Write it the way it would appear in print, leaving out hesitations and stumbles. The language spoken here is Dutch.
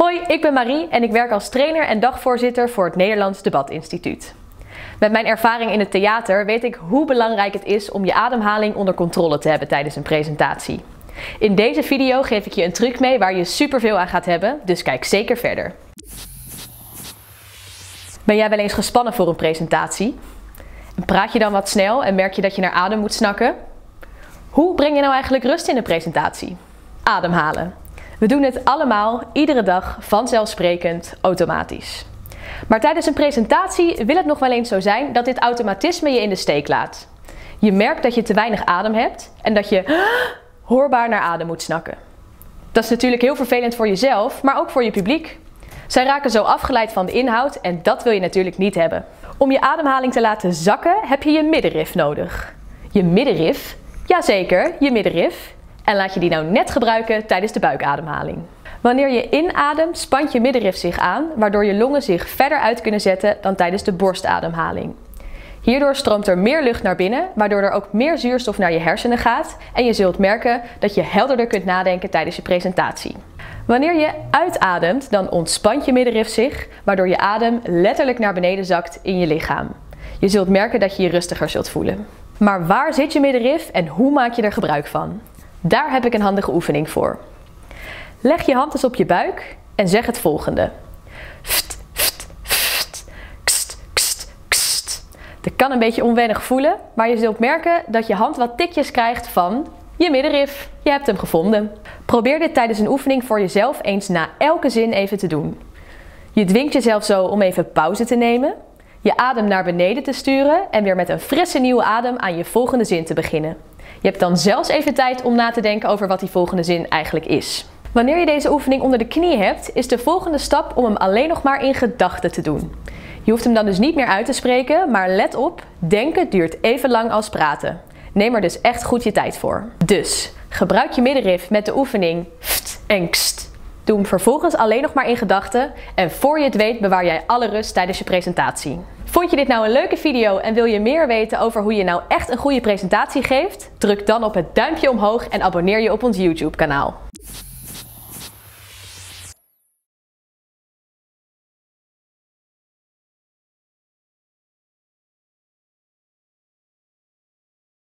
Hoi, ik ben Marie en ik werk als trainer en dagvoorzitter voor het Nederlands Debatinstituut. Met mijn ervaring in het theater weet ik hoe belangrijk het is om je ademhaling onder controle te hebben tijdens een presentatie. In deze video geef ik je een truc mee waar je superveel aan gaat hebben, dus kijk zeker verder. Ben jij wel eens gespannen voor een presentatie? En praat je dan wat snel en merk je dat je naar adem moet snakken? Hoe breng je nou eigenlijk rust in een presentatie? Ademhalen. We doen het allemaal, iedere dag, vanzelfsprekend, automatisch. Maar tijdens een presentatie wil het nog wel eens zo zijn dat dit automatisme je in de steek laat. Je merkt dat je te weinig adem hebt en dat je hoorbaar naar adem moet snakken. Dat is natuurlijk heel vervelend voor jezelf, maar ook voor je publiek. Zij raken zo afgeleid van de inhoud en dat wil je natuurlijk niet hebben. Om je ademhaling te laten zakken heb je je middenrif nodig. Je middenrif? Jazeker, je middenrif. En laat je die nou net gebruiken tijdens de buikademhaling. Wanneer je inademt, spant je middenrif zich aan, waardoor je longen zich verder uit kunnen zetten dan tijdens de borstademhaling. Hierdoor stroomt er meer lucht naar binnen, waardoor er ook meer zuurstof naar je hersenen gaat en je zult merken dat je helderder kunt nadenken tijdens je presentatie. Wanneer je uitademt, dan ontspant je middenrif zich, waardoor je adem letterlijk naar beneden zakt in je lichaam. Je zult merken dat je je rustiger zult voelen. Maar waar zit je middenrif en hoe maak je er gebruik van? Daar heb ik een handige oefening voor. Leg je hand eens op je buik en zeg het volgende. Ft, ft, ft, kst, kst, kst. Dat kan een beetje onwennig voelen, maar je zult merken dat je hand wat tikjes krijgt van je middenrif. Je hebt hem gevonden. Probeer dit tijdens een oefening voor jezelf eens na elke zin even te doen. Je dwingt jezelf zo om even pauze te nemen, je adem naar beneden te sturen en weer met een frisse nieuwe adem aan je volgende zin te beginnen. Je hebt dan zelfs even tijd om na te denken over wat die volgende zin eigenlijk is. Wanneer je deze oefening onder de knie hebt, is de volgende stap om hem alleen nog maar in gedachten te doen. Je hoeft hem dan dus niet meer uit te spreken, maar let op, denken duurt even lang als praten. Neem er dus echt goed je tijd voor. Dus, gebruik je middenrif met de oefening ft en kst. Doe hem vervolgens alleen nog maar in gedachten en voor je het weet bewaar jij alle rust tijdens je presentatie. Vond je dit nou een leuke video en wil je meer weten over hoe je nou echt een goede presentatie geeft? Druk dan op het duimpje omhoog en abonneer je op ons YouTube kanaal.